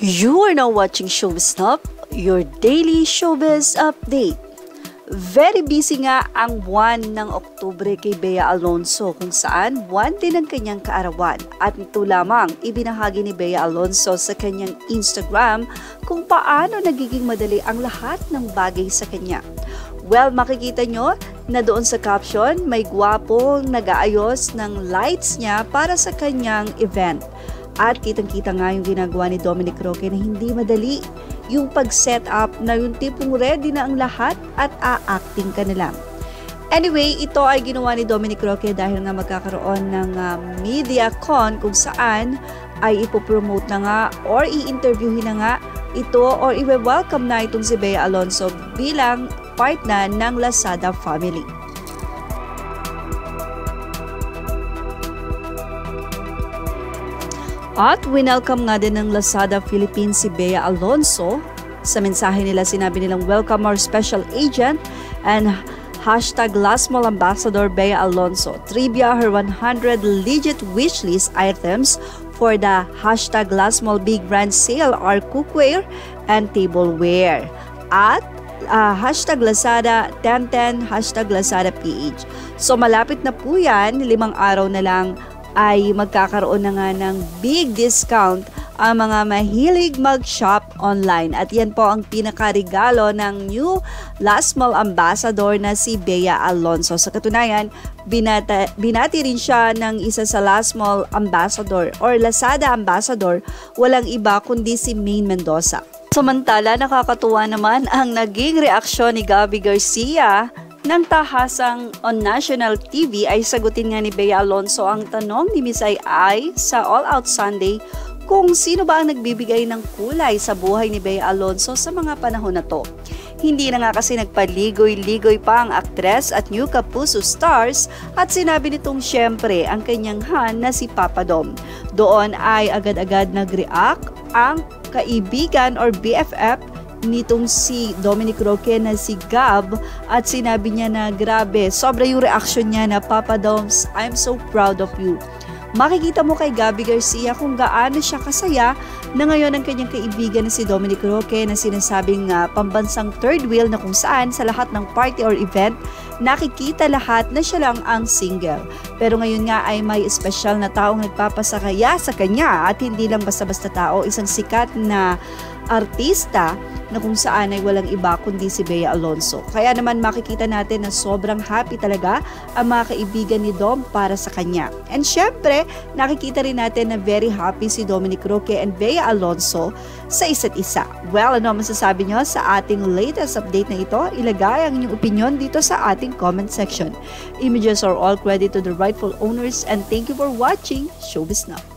You are now watching Showbiz Now, your daily showbiz update. Very busy nga ang buwan ng Oktubre kay Bea Alonso kung saan buwan din ang kanyang kaarawan. At ito lamang ibinahagi ni Bea Alonso sa kanyang Instagram kung paano nagiging madali ang lahat ng bagay sa kanya. Well, makikita nyo na doon sa caption may gwapong nag-aayos ng lights niya para sa kanyang event. At kitang-kita nga yung ginagawa ni Dominic Roque na hindi madali yung pag-set up na yung tipong ready na ang lahat at a-acting ka na lang. Anyway, ito ay ginawa ni Dominic Roque dahil nga magkakaroon ng media con kung saan ay ipopromote na nga or i-interviewin na nga ito or i-welcome na itong si Bea Alonso bilang part na ng Lazada family. At winelcome nga din ng Lazada Philippines si Bea Alonso. Sa mensahe nila sinabi nilang welcome our special agent and hashtag Last Mall Ambassador Bea Alonso. Trivia her 100 legit wishlist items for the hashtag Last Mall Big Brand Sale are cookware and tableware. At hashtag Lazada 1010, hashtag Lazada PH. So malapit na po yan, 5 araw na lang ay magkakaroon na nga ng big discount ang mga mahilig mag-shop online. At yan po ang pinakaregalo ng new Last Mall Ambassador na si Bea Alonso. Sa katunayan, binati rin siya ng isa sa Last Mall Ambassador or Lazada Ambassador, walang iba kundi si Maine Mendoza. Samantala, nakakatuwa naman ang naging reaksyon ni Gabbi Garcia nang tahasang on national TV ay sagutin nga ni Bea Alonso ang tanong ni Miss Ai sa All Out Sunday kung sino ba ang nagbibigay ng kulay sa buhay ni Bea Alonso sa mga panahon na to. Hindi na nga kasi nagpaligoy-ligoy pa ang aktres at new Kapuso stars at sinabi nitong syempre ang kanyang han na si Papa Dom. Doon ay agad-agad nag-react ang kaibigan or BFF nitong si Dominic Roque na si Gab at sinabi niya na grabe, sobra yung reaction niya na Papa Doms, I'm so proud of you. Makikita mo kay Gabbi Garcia kung gaano siya kasaya na ngayon ang kanyang kaibigan na si Dominic Roque na sinasabing pambansang third wheel na kung saan sa lahat ng party or event nakikita lahat na siya lang ang single. Pero ngayon nga ay may espesyal na taong nagpapasakaya sa kanya at hindi lang basta-basta tao, isang sikat na artista na kung saan ay walang iba kundi si Bea Alonso. Kaya naman makikita natin na sobrang happy talaga ang mga kaibigan ni Dom para sa kanya. And syempre, nakikita rin natin na very happy si Dominic Roque and Bea Alonso sa isa't isa. Well, ano masasabi nyo sa ating latest update na ito? Ilagay ang inyong opinion dito sa ating comment section. Images are all credit to the rightful owners and thank you for watching Showbiz Now.